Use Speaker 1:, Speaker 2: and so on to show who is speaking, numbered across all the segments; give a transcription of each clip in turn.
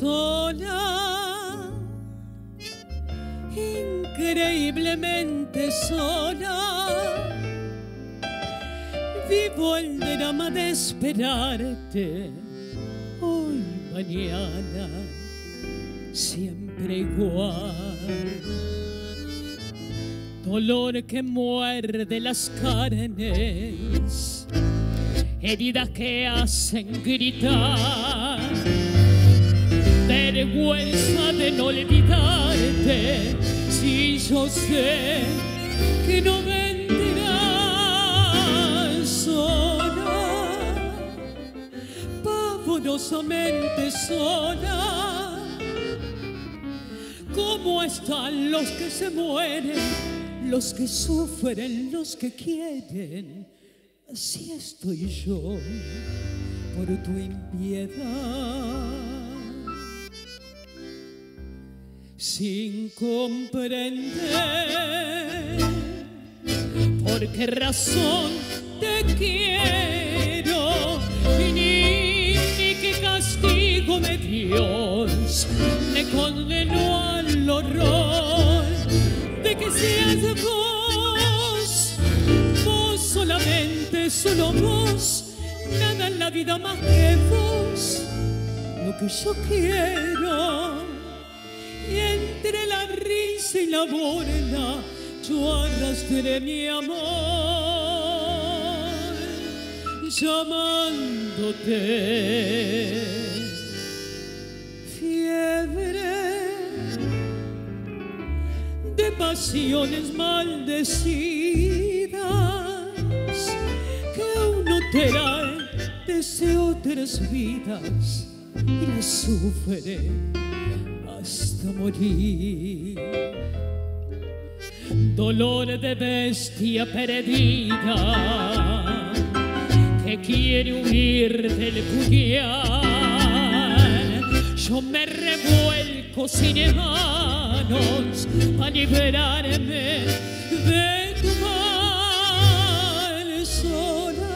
Speaker 1: sola, increíblemente sola. Vivo el drama de esperarte hoy, mañana, siempre igual. Dolor que muerde las carnes, heridas que hacen gritar, vergüenza de no olvidarte. Si yo sé que no vendrás sola, pavorosamente sola. ¿Cómo están los que se mueren, los que sufren, los que quieren? Así estoy yo por tu impiedad, sin comprender por qué razón te quiero, ni qué castigo de Dios me condenó al horror de que seas vos, vos solamente, solo vos, nada en la vida más que vos, lo que yo quiero. Y entre la risa y la burla yo arrastré mi amor, llamándote fiebre de pasiones maldecidas que uno trae desde otras vidas y las sufre hasta morir. Dolor de bestia perdida que quiere huir del puñal. Yo me revuelco sin manos para liberarme de tu mal. Sola,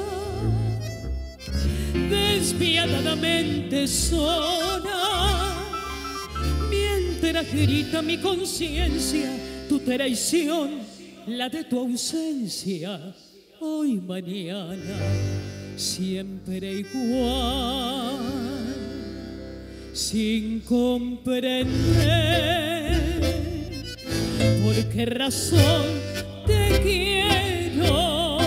Speaker 1: despiadadamente sola, mientras grita mi conciencia tu traición, la de tu ausencia, hoy, mañana, siempre igual, sin comprender por qué razón te quiero,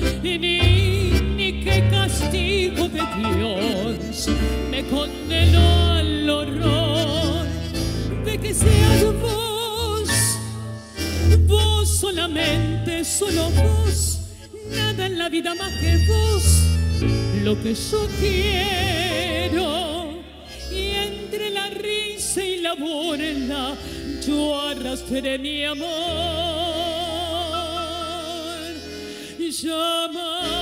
Speaker 1: ni qué castigo de Dios me condenó al horror de que seas vos, vos solamente, solo vos, nada en la vida más que vos, lo que yo quiero. Y entre la risa y la burla yo arrastré mi amor, llama